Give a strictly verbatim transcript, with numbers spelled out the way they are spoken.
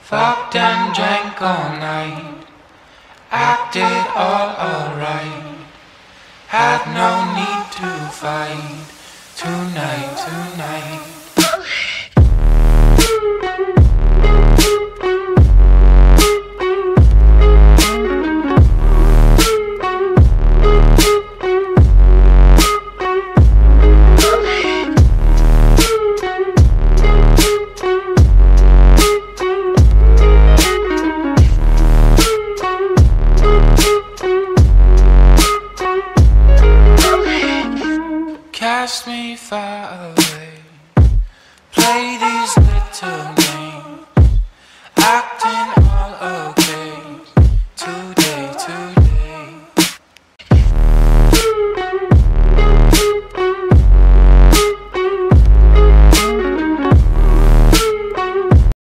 Fucked and drank all night, acted all alright. Had no need to fight tonight, tonight.